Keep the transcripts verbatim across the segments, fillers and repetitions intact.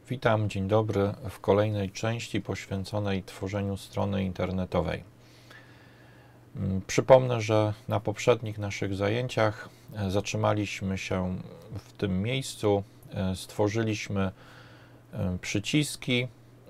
Witam, dzień dobry w kolejnej części poświęconej tworzeniu strony internetowej. Przypomnę, że na poprzednich naszych zajęciach zatrzymaliśmy się w tym miejscu, stworzyliśmy przyciski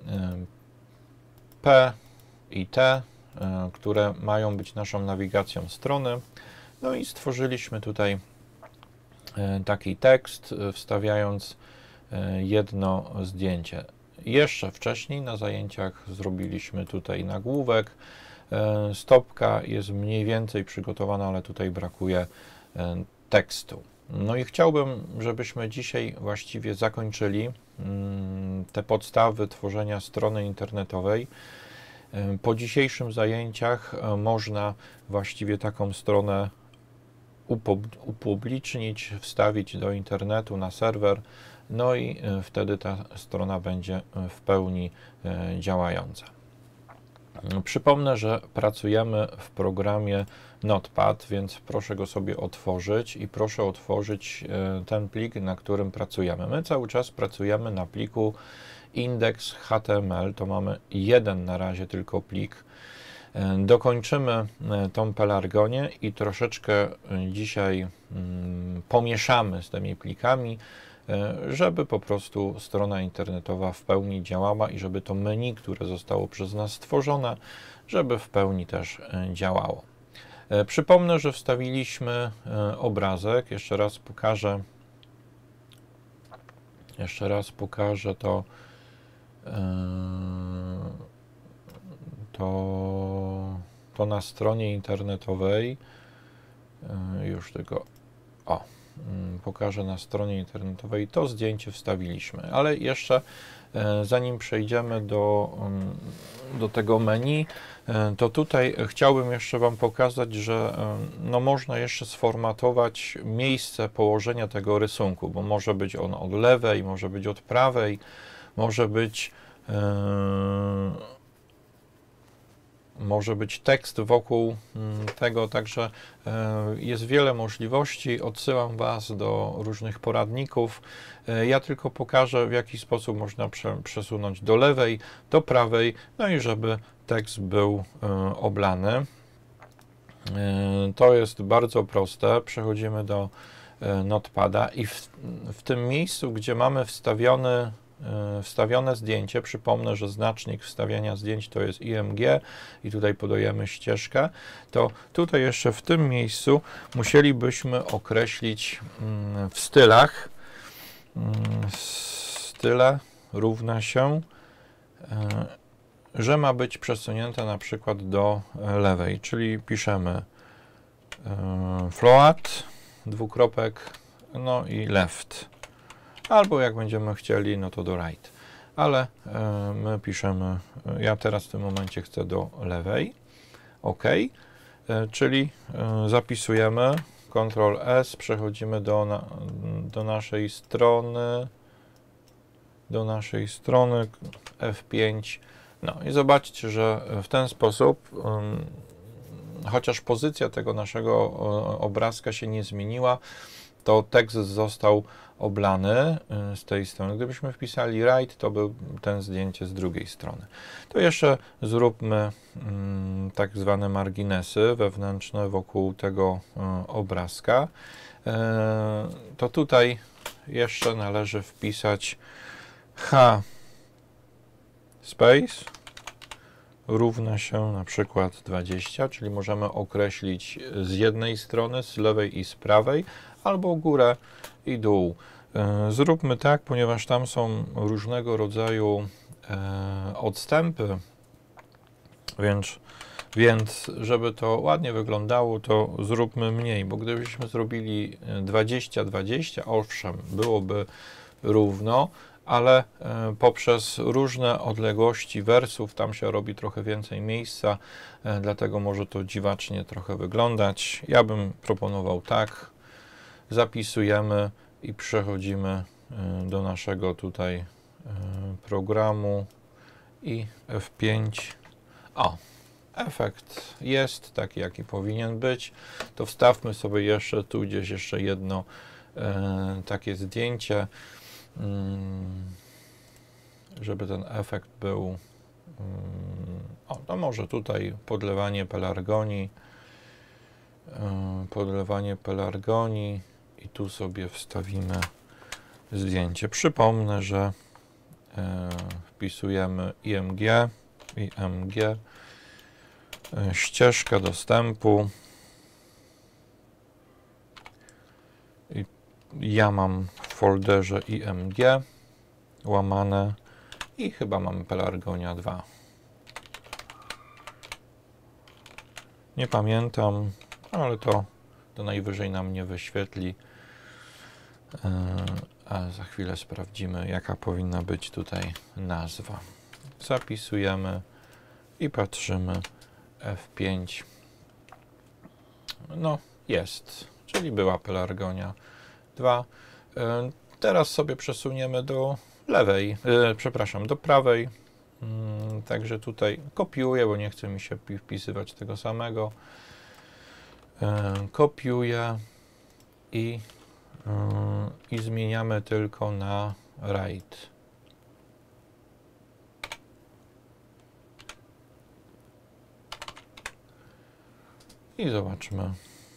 P i T, które mają być naszą nawigacją strony. No i stworzyliśmy tutaj taki tekst, wstawiając jedno zdjęcie. Jeszcze wcześniej na zajęciach zrobiliśmy tutaj nagłówek. Stopka jest mniej więcej przygotowana, ale tutaj brakuje tekstu. No i chciałbym, żebyśmy dzisiaj właściwie zakończyli te podstawy tworzenia strony internetowej. Po dzisiejszych zajęciach można właściwie taką stronę upublicznić, wstawić do internetu na serwer, no i wtedy ta strona będzie w pełni działająca. Przypomnę, że pracujemy w programie Notepad, więc proszę go sobie otworzyć i proszę otworzyć ten plik, na którym pracujemy. My cały czas pracujemy na pliku index.html, to mamy jeden na razie tylko plik. Dokończymy tą pelargonię i troszeczkę dzisiaj pomieszamy z tymi plikami, żeby po prostu strona internetowa w pełni działała i żeby to menu, które zostało przez nas stworzone, żeby w pełni też działało. Przypomnę, że wstawiliśmy obrazek. Jeszcze raz pokażę, jeszcze raz pokażę to, to, to na stronie internetowej. Już tylko, o, pokażę na stronie internetowej, to zdjęcie wstawiliśmy, ale jeszcze zanim przejdziemy do, do tego menu, to tutaj chciałbym jeszcze Wam pokazać, że no można jeszcze sformatować miejsce położenia tego rysunku, bo może być on od lewej, może być od prawej, może być yy, może być tekst wokół tego, także jest wiele możliwości. Odsyłam Was do różnych poradników. Ja tylko pokażę, w jaki sposób można przesunąć do lewej, do prawej, no i żeby tekst był oblany. To jest bardzo proste. Przechodzimy do Notepada i w, w tym miejscu, gdzie mamy wstawiony wstawione zdjęcie, przypomnę, że znacznik wstawiania zdjęć to jest I M G i tutaj podajemy ścieżkę, to tutaj jeszcze w tym miejscu musielibyśmy określić w stylach, style równa się, że ma być przesunięte na przykład do lewej, czyli piszemy float, dwukropek, no i left. Albo jak będziemy chcieli, no to do right. Ale e, my piszemy, ja teraz w tym momencie chcę do lewej. OK. E, czyli e, zapisujemy kontrol S, przechodzimy do, na, do naszej strony, do naszej strony F pięć. No i zobaczcie, że w ten sposób, um, chociaż pozycja tego naszego obrazka się nie zmieniła, to tekst został oblany z tej strony. Gdybyśmy wpisali right, to był ten zdjęcie z drugiej strony. To jeszcze zróbmy mm, tak zwane marginesy wewnętrzne wokół tego y, obrazka. Y, to tutaj jeszcze należy wpisać h space równa się na przykład dwadzieścia, czyli możemy określić z jednej strony, z lewej i z prawej, albo górę i dół. Zróbmy tak, ponieważ tam są różnego rodzaju odstępy, więc, więc żeby to ładnie wyglądało, to zróbmy mniej, bo gdybyśmy zrobili dwadzieścia dwadzieścia, owszem, byłoby równo, ale poprzez różne odległości wersów tam się robi trochę więcej miejsca, dlatego może to dziwacznie trochę wyglądać. Ja bym proponował tak, zapisujemy i przechodzimy do naszego tutaj programu i F pięć. O, efekt jest taki, jaki powinien być. To wstawmy sobie jeszcze tu gdzieś jeszcze jedno e, takie zdjęcie. Hmm. żeby ten efekt był, o, no może tutaj podlewanie pelargonii, podlewanie pelargonii i tu sobie wstawimy zdjęcie. Przypomnę, że wpisujemy I M G, I M G, ścieżka dostępu. I ja mam w folderze I M G łamane i chyba mam pelargonia dwa. Nie pamiętam, ale to, to najwyżej nam nie wyświetli. A za chwilę sprawdzimy, jaka powinna być tutaj nazwa. Zapisujemy i patrzymy. F pięć. No, jest, czyli była pelargonia dwa. Teraz sobie przesuniemy do lewej, przepraszam, do prawej. Także tutaj kopiuję, bo nie chce mi się wpisywać tego samego. Kopiuję i, i zmieniamy tylko na right. I zobaczmy,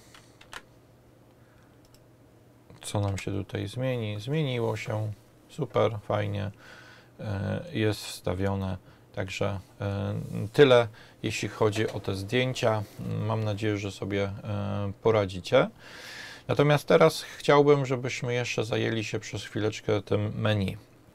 co nam się tutaj zmieni. Zmieniło się, super, fajnie, jest wstawione. Także tyle, jeśli chodzi o te zdjęcia. Mam nadzieję, że sobie poradzicie. Natomiast teraz chciałbym, żebyśmy jeszcze zajęli się przez chwileczkę tym menu.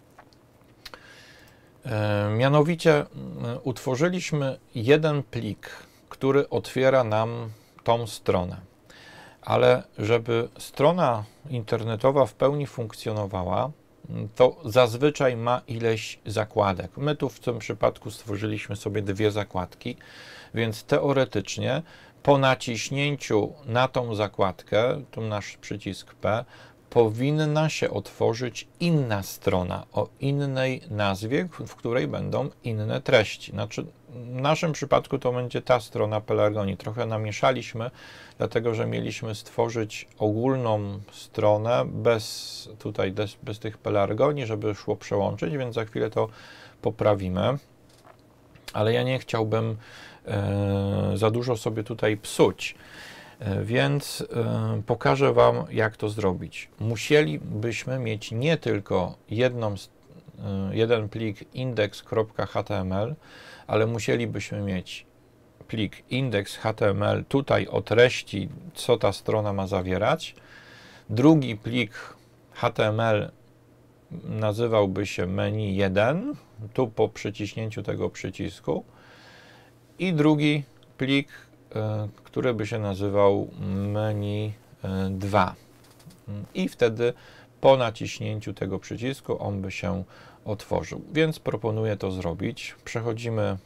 Mianowicie utworzyliśmy jeden plik, który otwiera nam tą stronę. Ale żeby strona internetowa w pełni funkcjonowała, to zazwyczaj ma ileś zakładek. My tu w tym przypadku stworzyliśmy sobie dwie zakładki, więc teoretycznie po naciśnięciu na tą zakładkę, tu nasz przycisk P, powinna się otworzyć inna strona o innej nazwie, w której będą inne treści. Znaczy, w naszym przypadku to będzie ta strona pelargonii. Trochę namieszaliśmy, dlatego że mieliśmy stworzyć ogólną stronę bez tutaj bez, bez tych pelargonii, żeby szło przełączyć, więc za chwilę to poprawimy. Ale ja nie chciałbym e, za dużo sobie tutaj psuć. Więc y, pokażę Wam, jak to zrobić. Musielibyśmy mieć nie tylko jedną, y, jeden plik index.html, ale musielibyśmy mieć plik index.html tutaj o treści, co ta strona ma zawierać. Drugi plik H T M L nazywałby się menu jeden, tu po przyciśnięciu tego przycisku. I drugi plik, który by się nazywał menu dwa. I wtedy po naciśnięciu tego przycisku on by się otworzył. Więc proponuję to zrobić. Przechodzimy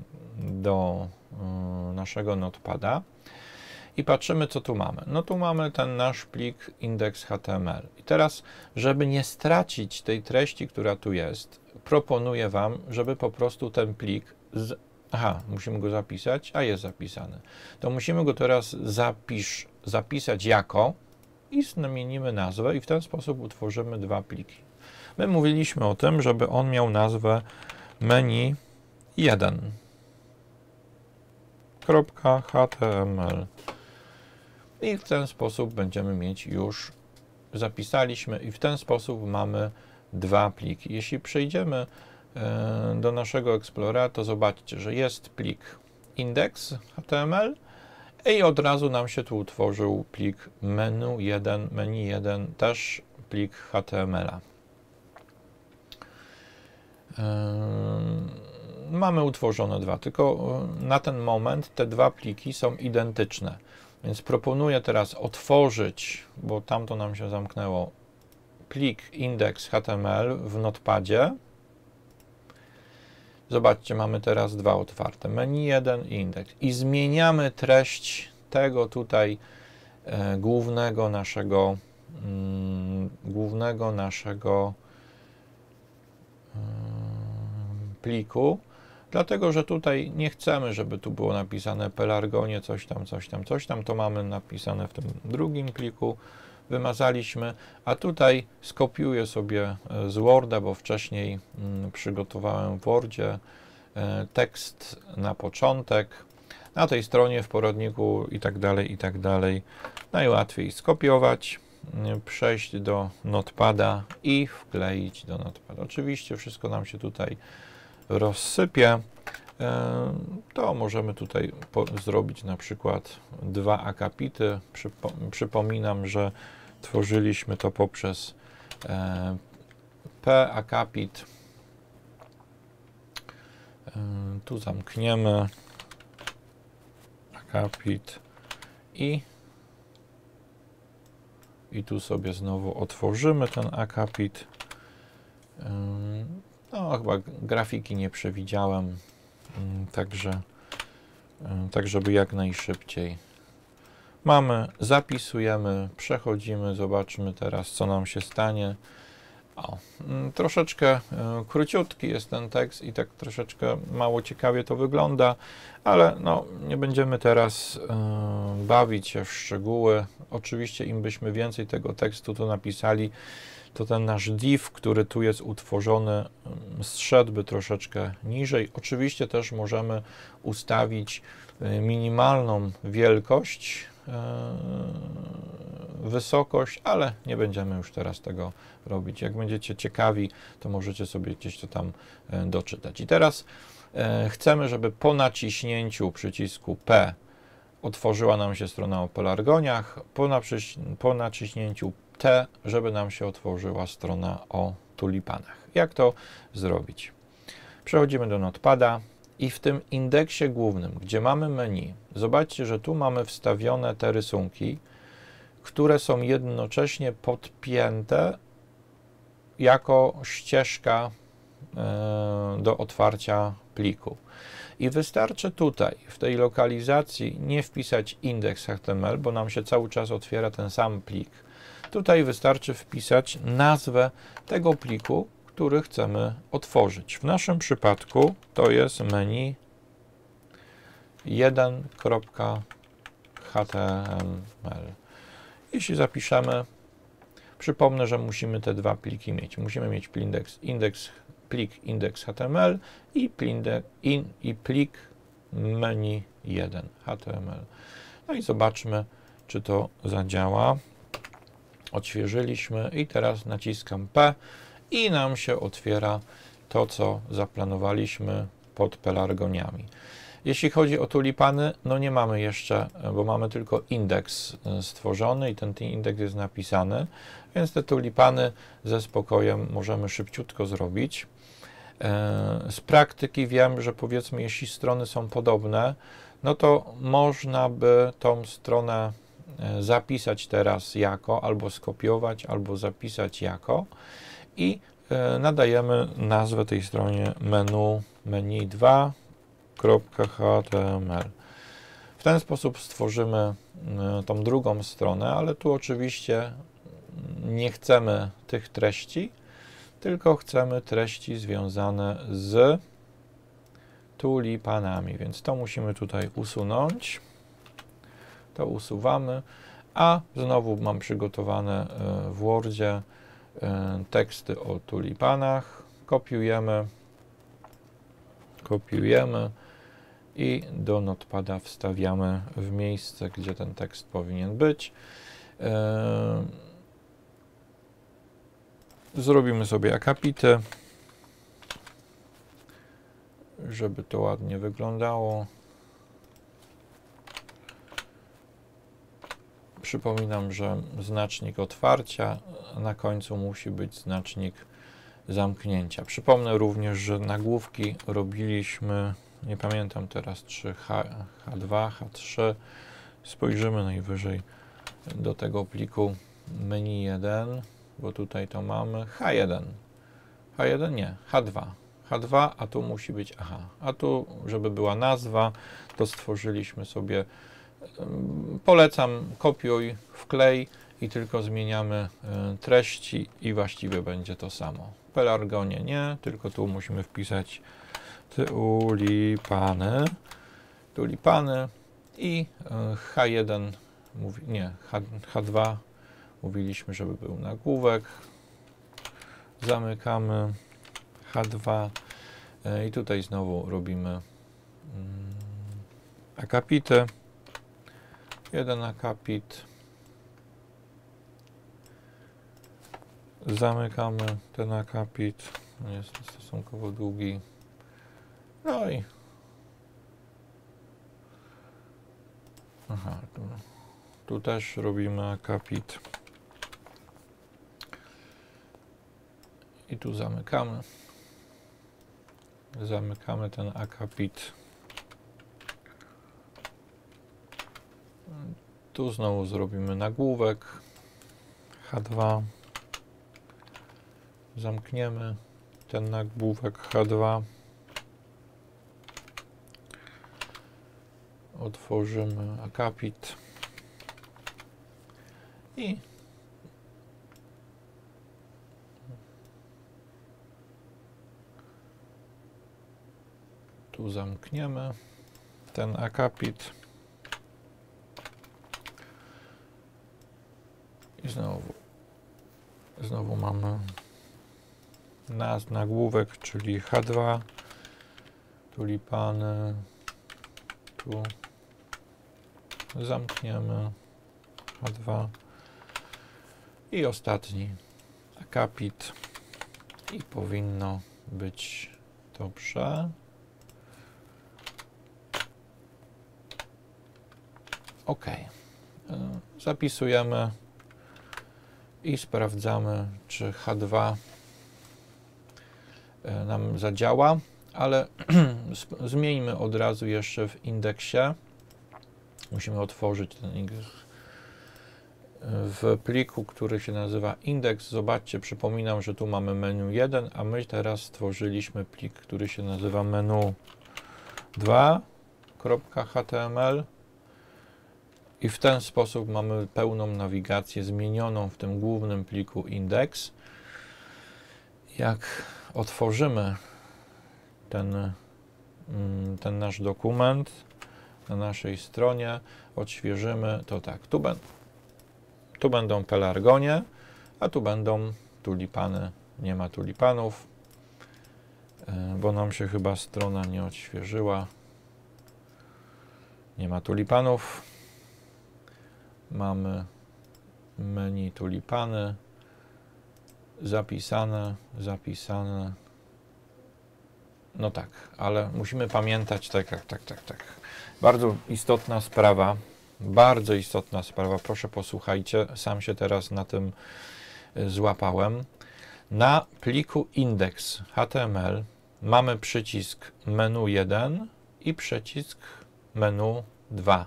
do naszego notepada i patrzymy, co tu mamy. No tu mamy ten nasz plik index.html. I teraz, żeby nie stracić tej treści, która tu jest, proponuję Wam, żeby po prostu ten plik z Aha, musimy go zapisać, a jest zapisany. To musimy go teraz zapisz, zapisać jako i zmienimy nazwę i w ten sposób utworzymy dwa pliki. My mówiliśmy o tym, żeby on miał nazwę menu jeden kropka H T M L i w ten sposób będziemy mieć już, zapisaliśmy i w ten sposób mamy dwa pliki. Jeśli przejdziemy do naszego Explorera, to zobaczcie, że jest plik index.html i od razu nam się tu utworzył plik menu jeden, menu jeden, też plik H T M L-a. Mamy utworzone dwa, tylko na ten moment te dwa pliki są identyczne, więc proponuję teraz otworzyć, bo tamto nam się zamknęło, plik index.html w notepadzie. Zobaczcie, mamy teraz dwa otwarte, menu jeden i indeks. I zmieniamy treść tego tutaj e, głównego naszego mm, głównego naszego e, pliku, dlatego że tutaj nie chcemy, żeby tu było napisane pelargonie, coś tam, coś tam, coś tam. To mamy napisane w tym drugim pliku, wymazaliśmy, a tutaj skopiuję sobie z Worda, bo wcześniej przygotowałem w Wordzie tekst na początek, na tej stronie w poradniku i tak dalej, i tak dalej. Najłatwiej skopiować, przejść do Notepada i wkleić do Notepada. Oczywiście wszystko nam się tutaj rozsypie. To możemy tutaj zrobić na przykład dwa akapity. Przypo przypominam, że tworzyliśmy to poprzez P akapit. Tu zamkniemy akapit i i tu sobie znowu otworzymy ten akapit. No, chyba grafiki nie przewidziałem, także tak, żeby jak najszybciej. Mamy, zapisujemy, przechodzimy, zobaczmy teraz, co nam się stanie. O, troszeczkę króciutki jest ten tekst i tak troszeczkę mało ciekawie to wygląda, ale no, nie będziemy teraz y, bawić się w szczegóły. Oczywiście im byśmy więcej tego tekstu tu napisali, to ten nasz div, który tu jest utworzony, zszedłby troszeczkę niżej. Oczywiście też możemy ustawić minimalną wielkość, yy, wysokość, ale nie będziemy już teraz tego robić. Jak będziecie ciekawi, to możecie sobie gdzieś to tam yy, doczytać. I teraz yy, chcemy, żeby po naciśnięciu przycisku P otworzyła nam się strona o pelargoniach, po, po naciśnięciu T, żeby nam się otworzyła strona o tulipanach. Jak to zrobić? Przechodzimy do Notepada i w tym indeksie głównym, gdzie mamy menu, zobaczcie, że tu mamy wstawione te rysunki, które są jednocześnie podpięte jako ścieżka do otwarcia pliku. I wystarczy tutaj, w tej lokalizacji, nie wpisać indeks H T M L, bo nam się cały czas otwiera ten sam plik. Tutaj wystarczy wpisać nazwę tego pliku, który chcemy otworzyć. W naszym przypadku to jest menu jeden kropka H T M L. Jeśli zapiszemy, przypomnę, że musimy te dwa pliki mieć. Musimy mieć indeks, indeks, plik index H T M L i, in, i plik menu jeden H T M L. No i zobaczmy, czy to zadziała. Odświeżyliśmy i teraz naciskam P i nam się otwiera to, co zaplanowaliśmy pod pelargoniami. Jeśli chodzi o tulipany, no nie mamy jeszcze, bo mamy tylko indeks stworzony i ten indeks jest napisany, więc te tulipany ze spokojem możemy szybciutko zrobić. Z praktyki wiem, że powiedzmy, jeśli strony są podobne, no to można by tą stronę zapisać teraz jako, albo skopiować, albo zapisać jako i nadajemy nazwę tej stronie menu menu dwa kropka H T M L. W ten sposób stworzymy tą drugą stronę, ale tu oczywiście nie chcemy tych treści, tylko chcemy treści związane z tulipanami, więc to musimy tutaj usunąć. To usuwamy, a znowu mam przygotowane w Wordzie teksty o tulipanach. Kopiujemy, kopiujemy i do Notepada wstawiamy w miejsce, gdzie ten tekst powinien być. Zrobimy sobie akapity, żeby to ładnie wyglądało. Przypominam, że znacznik otwarcia, a na końcu musi być znacznik zamknięcia. Przypomnę również, że nagłówki robiliśmy, nie pamiętam teraz, czy H, H2, H trzy. Spojrzymy najwyżej do tego pliku menu jeden, bo tutaj to mamy H jeden. H jeden nie, H dwa. H dwa, a tu musi być, aha, a tu, żeby była nazwa, to stworzyliśmy sobie, polecam, kopiuj, wklej i tylko zmieniamy treści i właściwie będzie to samo. Pelargonie nie, tylko tu musimy wpisać tulipany, tulipany i H jeden, mówi, nie, H, H2 Mówiliśmy, żeby był nagłówek. Zamykamy H dwa i tutaj znowu robimy akapity. Jeden akapit. Zamykamy ten akapit. Jest stosunkowo długi. No i aha, tu, tu też robimy akapit. I tu zamykamy. Zamykamy ten akapit. Tu znowu zrobimy nagłówek. H dwa. Zamkniemy ten nagłówek H dwa. Otworzymy akapit. I tu zamkniemy ten akapit. I znowu, znowu mamy nas nagłówek, czyli H dwa, tulipany, tu zamkniemy H dwa i ostatni akapit i powinno być dobrze. OK. Zapisujemy i sprawdzamy, czy H dwa nam zadziała, ale zmieńmy od razu jeszcze w indeksie. Musimy otworzyć ten indeks w pliku, który się nazywa indeks. Zobaczcie, przypominam, że tu mamy menu jeden, a my teraz stworzyliśmy plik, który się nazywa menu dwa kropka H T M L i w ten sposób mamy pełną nawigację zmienioną w tym głównym pliku indeks. Jak otworzymy ten, ten nasz dokument na naszej stronie, odświeżymy, to tak, tu, ben, tu będą pelargonie, a tu będą tulipany. Nie ma tulipanów, bo nam się chyba strona nie odświeżyła. Nie ma tulipanów. Mamy menu tulipany. Zapisane, zapisane. No tak, ale musimy pamiętać, tak, tak, tak, tak, tak. Bardzo istotna sprawa, bardzo istotna sprawa, proszę posłuchajcie, sam się teraz na tym złapałem. Na pliku index H T M L mamy przycisk menu jeden i przycisk menu dwa.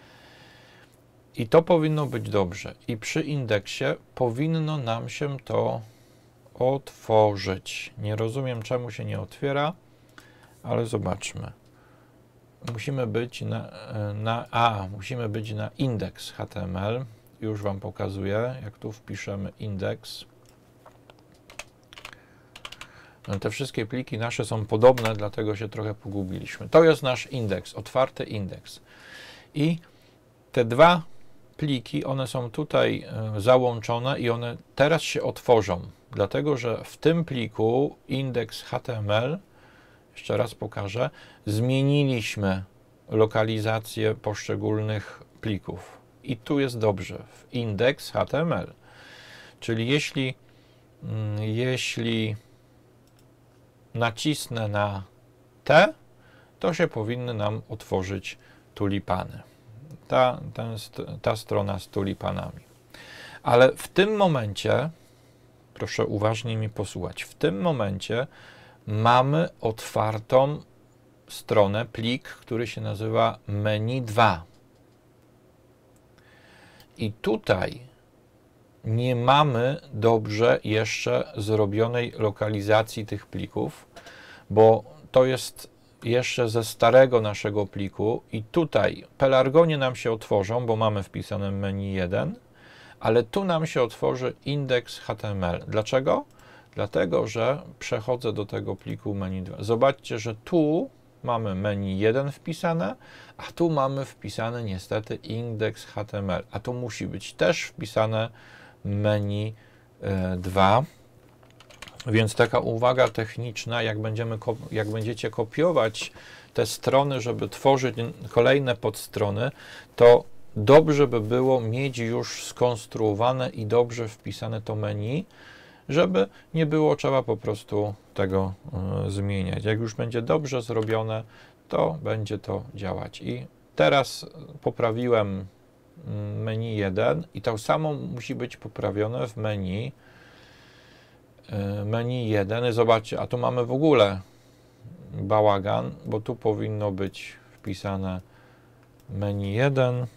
I to powinno być dobrze. I przy indeksie powinno nam się to otworzyć. Nie rozumiem, czemu się nie otwiera, ale zobaczmy. Musimy być na, na a, musimy być na indeks H T M L. Już Wam pokazuję, jak tu wpiszemy indeks. Te wszystkie pliki nasze są podobne, dlatego się trochę pogubiliśmy. To jest nasz indeks, otwarty indeks. I te dwa pliki, one są tutaj załączone i one teraz się otworzą, dlatego że w tym pliku indeks H T M L, jeszcze raz pokażę, zmieniliśmy lokalizację poszczególnych plików. I tu jest dobrze, w indeks H T M L. Czyli jeśli, jeśli nacisnę na T, to się powinny nam otworzyć tulipany. Ta, ten, ta strona z tulipanami. Ale w tym momencie, proszę uważnie mi posłuchać, w tym momencie mamy otwartą stronę, plik, który się nazywa menu dwa. I tutaj nie mamy dobrze jeszcze zrobionej lokalizacji tych plików, bo to jest jeszcze ze starego naszego pliku i tutaj pelargonie nam się otworzą, bo mamy wpisane menu jeden, ale tu nam się otworzy indeks H T M L. Dlaczego? Dlatego, że przechodzę do tego pliku menu dwa. Zobaczcie, że tu mamy menu jeden wpisane, a tu mamy wpisane niestety indeks H T M L, a tu musi być też wpisane menu dwa. Więc taka uwaga techniczna, jak, będziemy, jak będziecie kopiować te strony, żeby tworzyć kolejne podstrony, to dobrze by było mieć już skonstruowane i dobrze wpisane to menu, żeby nie było trzeba po prostu tego y, zmieniać. Jak już będzie dobrze zrobione, to będzie to działać. I teraz poprawiłem menu jeden i to samo musi być poprawione w menu y, menu jeden. Zobaczcie, a tu mamy w ogóle bałagan, bo tu powinno być wpisane menu jeden,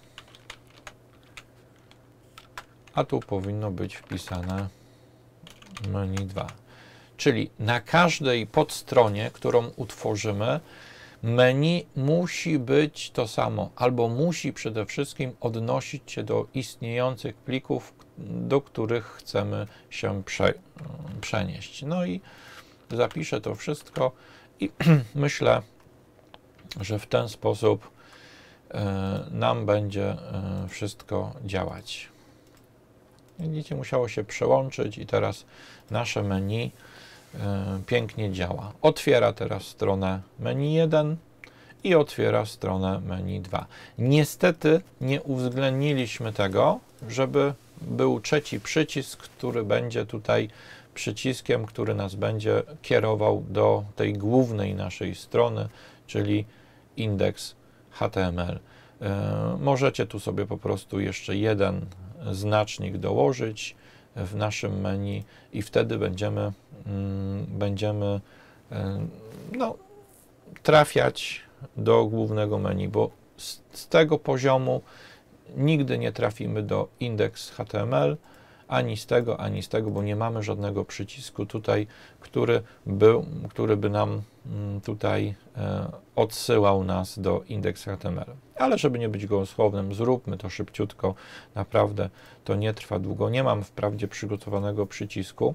a tu powinno być wpisane menu dwa. Czyli na każdej podstronie, którą utworzymy, menu musi być to samo, albo musi przede wszystkim odnosić się do istniejących plików, do których chcemy się prze, przenieść. No i zapiszę to wszystko i myślę, że w ten sposób y, nam będzie y, wszystko działać. Widzicie, musiało się przełączyć i teraz nasze menu y, pięknie działa. Otwiera teraz stronę menu jeden i otwiera stronę menu dwa. Niestety nie uwzględniliśmy tego, żeby był trzeci przycisk, który będzie tutaj przyciskiem, który nas będzie kierował do tej głównej naszej strony, czyli indeks H T M L. Y, możecie tu sobie po prostu jeszcze jeden znacznik dołożyć w naszym menu i wtedy będziemy, mm, będziemy y, no, trafiać do głównego menu, bo z, z tego poziomu nigdy nie trafimy do indeks H T M L, ani z tego, ani z tego, bo nie mamy żadnego przycisku tutaj, który, był, który by nam tutaj e, odsyłał nas do indeks H T M L. Ale żeby nie być gołosłownym, zróbmy to szybciutko, naprawdę to nie trwa długo. Nie mam wprawdzie przygotowanego przycisku,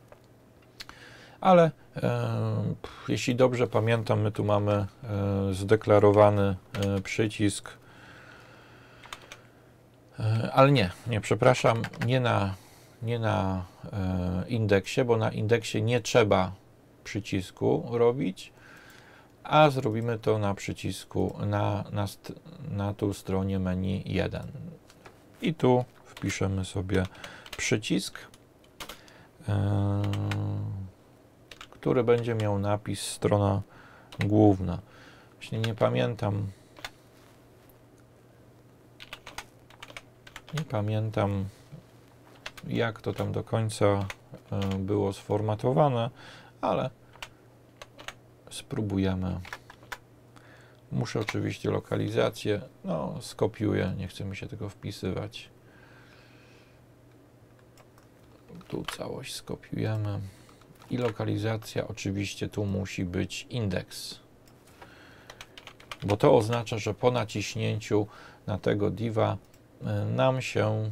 ale e, jeśli dobrze pamiętam, my tu mamy e, zdeklarowany e, przycisk. Ale nie, nie, przepraszam, nie na, nie na e, indeksie, bo na indeksie nie trzeba przycisku robić, a zrobimy to na przycisku, na, na, na tu stronie menu jeden. I tu wpiszemy sobie przycisk, e, który będzie miał napis strona główna. Właśnie nie pamiętam, Nie pamiętam, jak to tam do końca było sformatowane, ale spróbujemy. Muszę oczywiście lokalizację, no skopiuję, nie chce mi się tego wpisywać. Tu całość skopiujemy i lokalizacja oczywiście tu musi być indeks, bo to oznacza, że po naciśnięciu na tego diva nam się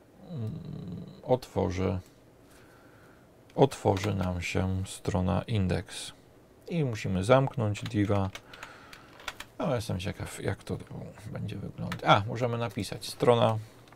otworzy, otworzy nam się strona indeks i musimy zamknąć diva. No, jestem ciekaw, jak to będzie wyglądać. A, możemy napisać strona,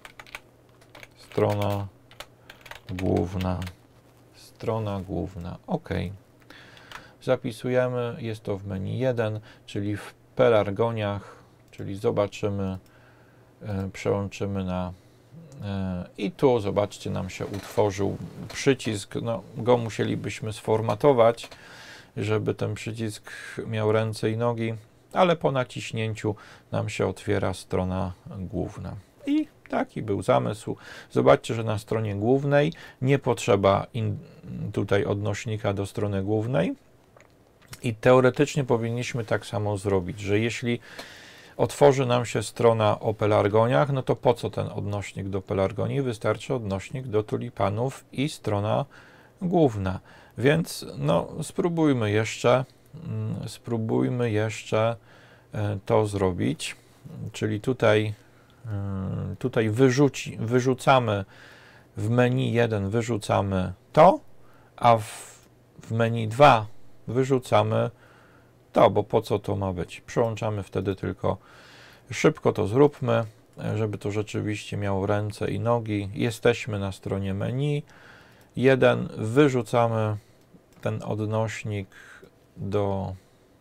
strona główna, strona główna, OK. Zapisujemy, jest to w menu jeden, czyli w pelargoniach, czyli zobaczymy, przełączymy na i tu zobaczcie, nam się utworzył przycisk, no go musielibyśmy sformatować, żeby ten przycisk miał ręce i nogi, ale po naciśnięciu nam się otwiera strona główna. I taki był zamysł. Zobaczcie, że na stronie głównej nie potrzeba in, tutaj odnośnika do strony głównej i teoretycznie powinniśmy tak samo zrobić, że jeśli otworzy nam się strona o pelargoniach, no to po co ten odnośnik do pelargonii? Wystarczy odnośnik do tulipanów i strona główna. Więc no, spróbujmy jeszcze, spróbujmy jeszcze to zrobić. Czyli tutaj, tutaj wyrzuci, wyrzucamy w menu jeden, wyrzucamy to, a w, w menu dwa wyrzucamy to, bo po co to ma być? Przełączamy wtedy tylko, szybko to zróbmy. żeby to rzeczywiście miało ręce i nogi. Jesteśmy na stronie menu. Jeden, wyrzucamy ten odnośnik do,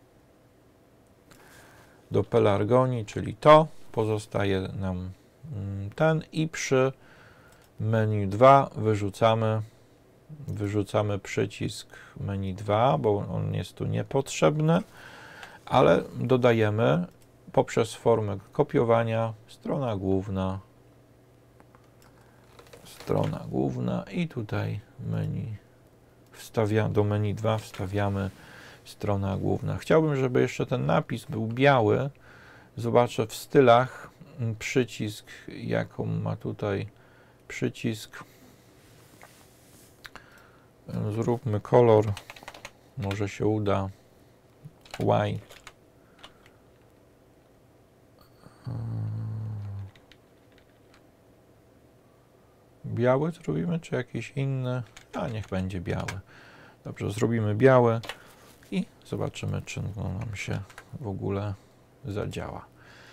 do pelargonii, czyli to. Pozostaje nam ten i przy menu dwa wyrzucamy, wyrzucamy przycisk menu dwa, bo on jest tu niepotrzebny, ale dodajemy poprzez formę kopiowania strona główna, strona główna i tutaj menu wstawia, do menu dwa wstawiamy strona główna. Chciałbym, żeby jeszcze ten napis był biały. Zobaczę w stylach przycisk, jaką ma tutaj przycisk. Zróbmy kolor, może się uda. Y. Biały zrobimy, czy jakiś inny? A niech będzie biały. Dobrze, zrobimy biały i zobaczymy, czy to nam się w ogóle zadziała.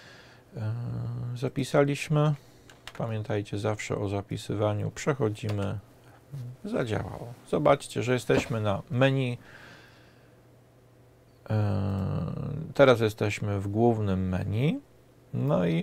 Zapisaliśmy. Pamiętajcie zawsze o zapisywaniu. Przechodzimy. Zadziałało. Zobaczcie, że jesteśmy na menu. Teraz jesteśmy w głównym menu. No i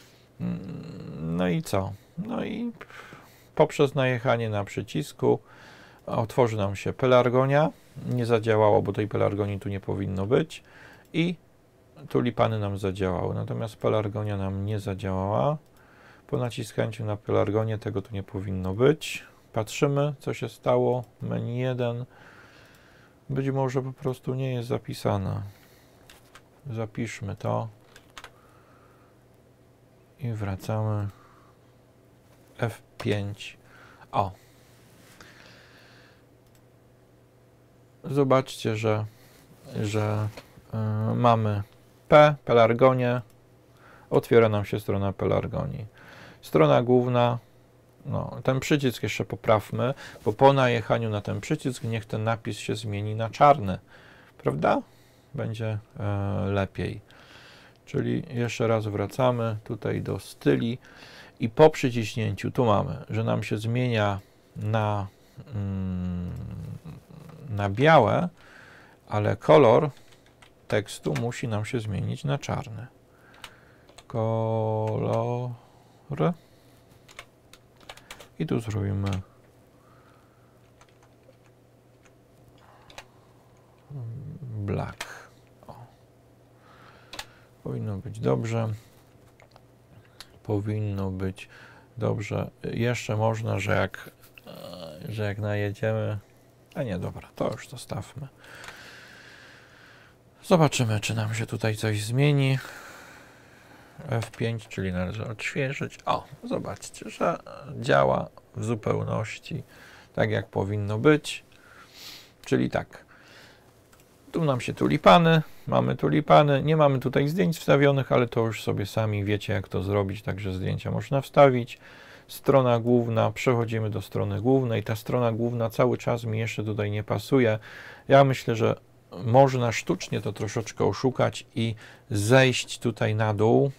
no i co? No i poprzez najechanie na przycisku otworzy nam się pelargonia. Nie zadziałało, bo tej pelargonii tu nie powinno być. I tulipany nam zadziałały. Natomiast pelargonia nam nie zadziałała. Po naciskaniu na pelargonię tego tu nie powinno być. Patrzymy, co się stało. Menu jeden. Być może po prostu nie jest zapisane. Zapiszmy to. I wracamy. F pięć. O. Zobaczcie, że, że yy, mamy P, pelargonię. Otwiera nam się strona pelargonii. Strona główna. No, ten przycisk jeszcze poprawmy, bo po najechaniu na ten przycisk niech ten napis się zmieni na czarny. Prawda? Będzie e, lepiej. Czyli jeszcze raz wracamy tutaj do styli i po przyciśnięciu tu mamy, że nam się zmienia na, mm, na białe, ale kolor tekstu musi nam się zmienić na czarny. Kolor. I tu zrobimy black. O. Powinno być dobrze. Powinno być dobrze. Jeszcze można, że jak, że jak najedziemy... A nie, dobra, to już zostawmy. Zobaczymy, czy nam się tutaj coś zmieni. F pięć, czyli należy odświeżyć. O, zobaczcie, że działa w zupełności tak, jak powinno być. Czyli tak, tu nam się tulipany, mamy tulipany, nie mamy tutaj zdjęć wstawionych, ale to już sobie sami wiecie, jak to zrobić, także zdjęcia można wstawić. Strona główna, przechodzimy do strony głównej. Ta strona główna cały czas mi jeszcze tutaj nie pasuje. Ja myślę, że można sztucznie to troszeczkę oszukać i zejść tutaj na dół.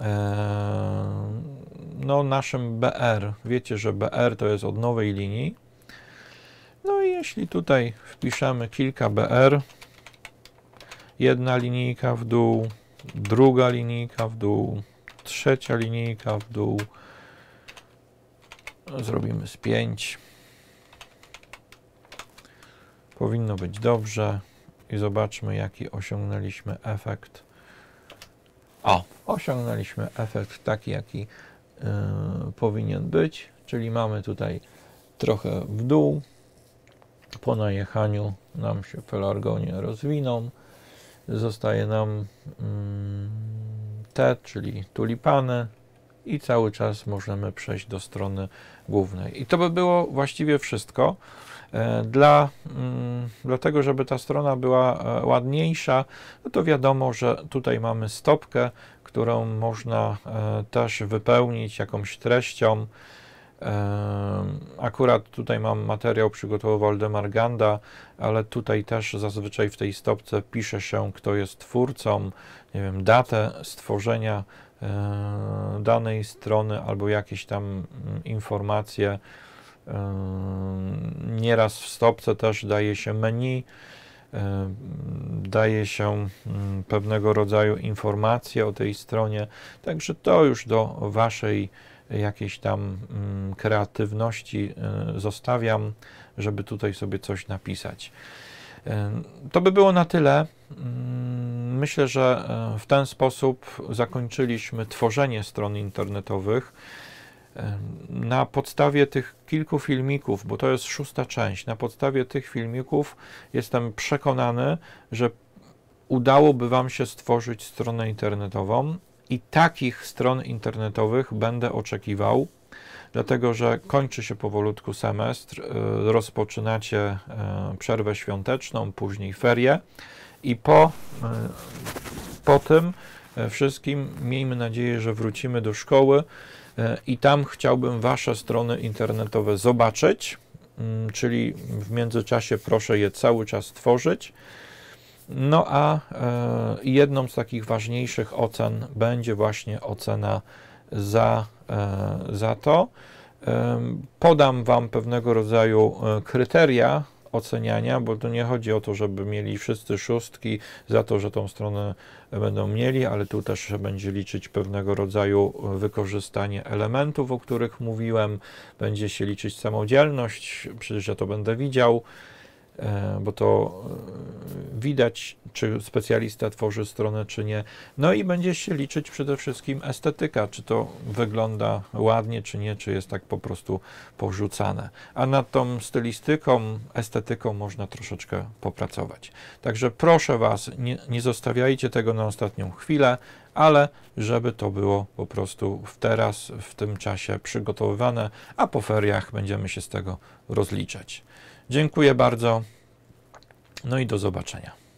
No, naszym B R. Wiecie, że B R to jest od nowej linii. No i jeśli tutaj wpiszemy kilka B R, jedna linijka w dół, druga linijka w dół, trzecia linijka w dół, zrobimy z pięć. Powinno być dobrze i zobaczmy, jaki osiągnęliśmy efekt. O, osiągnęliśmy efekt taki, jaki yy, powinien być, czyli mamy tutaj trochę w dół. Po najechaniu nam się pelargonie rozwiną. Zostaje nam yy, te, czyli tulipany i cały czas możemy przejść do strony głównej. I to by było właściwie wszystko. Dla, dlatego, żeby ta strona była ładniejsza, no to wiadomo, że tutaj mamy stopkę, którą można też wypełnić jakąś treścią. Akurat tutaj mam materiał, przygotował Waldemar Ganda, ale tutaj też zazwyczaj w tej stopce pisze się, kto jest twórcą, nie wiem, datę stworzenia danej strony albo jakieś tam informacje. Nieraz w stopce też daje się menu, daje się pewnego rodzaju informacje o tej stronie, także to już do Waszej jakiejś tam kreatywności zostawiam, żeby tutaj sobie coś napisać. To by było na tyle. Myślę, że w ten sposób zakończyliśmy tworzenie stron internetowych. Na podstawie tych kilku filmików, bo to jest szósta część, na podstawie tych filmików jestem przekonany, że udałoby Wam się stworzyć stronę internetową i takich stron internetowych będę oczekiwał, dlatego że kończy się powolutku semestr, rozpoczynacie przerwę świąteczną, później ferie i po, po tym wszystkim miejmy nadzieję, że wrócimy do szkoły i tam chciałbym Wasze strony internetowe zobaczyć, czyli w międzyczasie proszę je cały czas tworzyć. No a jedną z takich ważniejszych ocen będzie właśnie ocena za, za to. Podam Wam pewnego rodzaju kryteria oceniania, bo to nie chodzi o to, żeby mieli wszyscy szóstki za to, że tą stronę będą mieli, ale tu też się będzie liczyć pewnego rodzaju wykorzystanie elementów, o których mówiłem, będzie się liczyć samodzielność, przecież ja to będę widział, bo to widać, czy specjalista tworzy stronę, czy nie. No i będzie się liczyć przede wszystkim estetyka, czy to wygląda ładnie, czy nie, czy jest tak po prostu porzucane. A nad tą stylistyką, estetyką można troszeczkę popracować. Także proszę Was, nie, nie zostawiajcie tego na ostatnią chwilę, ale żeby to było po prostu w teraz, w tym czasie przygotowywane, a po feriach będziemy się z tego rozliczać. Dziękuję bardzo, no i do zobaczenia.